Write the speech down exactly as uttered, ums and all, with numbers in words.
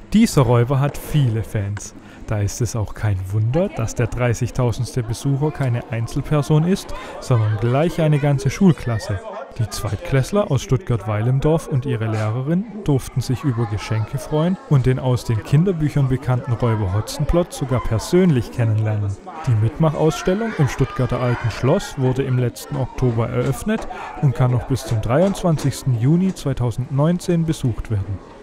Dieser Räuber hat viele Fans. Da ist es auch kein Wunder, dass der dreißigtausendste Besucher keine Einzelperson ist, sondern gleich eine ganze Schulklasse. Die Zweitklässler aus Stuttgart-Weilendorf und ihre Lehrerin durften sich über Geschenke freuen und den aus den Kinderbüchern bekannten Räuber Hotzenplotz sogar persönlich kennenlernen. Die Mitmachausstellung im Stuttgarter Alten Schloss wurde im letzten Oktober eröffnet und kann noch bis zum dreiundzwanzigsten Juni zweitausendneunzehn besucht werden.